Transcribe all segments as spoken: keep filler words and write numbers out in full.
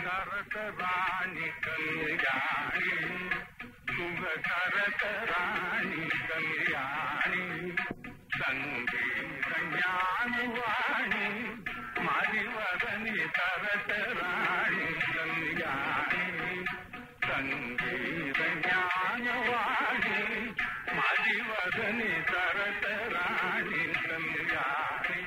சுககரகராணி கல்யாணி சுககரகராணி கல்யாணி சங்கீத ஞானவாணி மதிவதனி சரகராணி கல்யாணி சங்கீத ஞானவாணி மதிவதனி சரகராணி கல்யாணி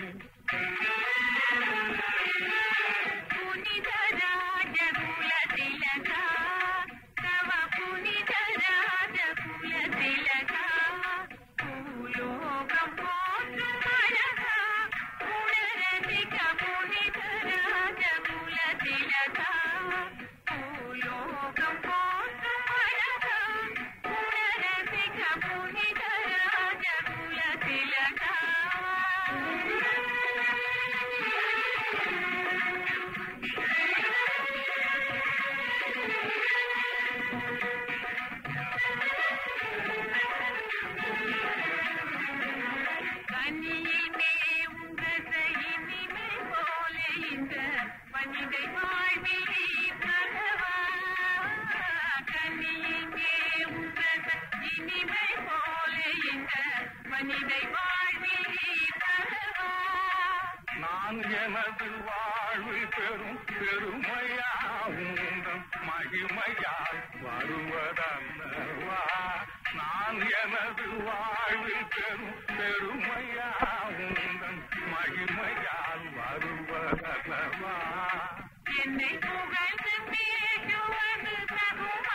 நான் எனது வாழ்வில் பெரும் பெருமையாவுந்தம் மகிமையால் வருவதல்லவா நான் எனது வாழ்வில் பெரும் பெருமையாவுந்தம் மகிமையால் வருவதல்லவா என்னை புகழ்ந்து பேசுவது தகுமா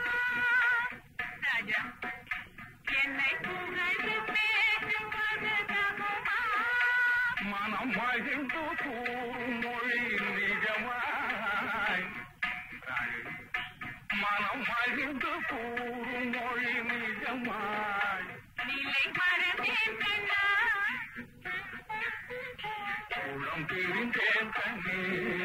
ராஜா என்னை புகழ்ந்து பேசுவது தகுமா மனம் மகிழ்ந்து கூறும் மொழி நிஜமாய் மனம் மகிழ்ந்து கூறும் மொழி நிஜமாய் நிலை மறந்தேன் கண்ணா உளம் பிரிந்தேன் கண்ணே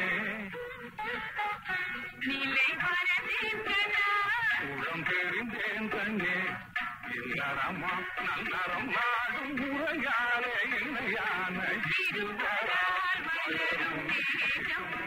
நிலை மறந்தேன் கண்ணா உளம் பிரிந்தேன் கண்ணே இல்லறமா நல்லறம் நாடும் முறையாலே இல்லையான இருவரால் வளரும்